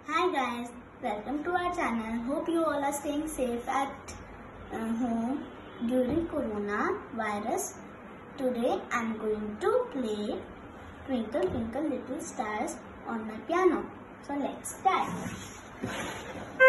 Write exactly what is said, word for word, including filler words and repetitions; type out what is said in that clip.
Hi guys, welcome to our channel. Hope you all are staying safe at uh, home during corona virus. Today I am going to play Twinkle Twinkle Little Stars on my piano. So let's start.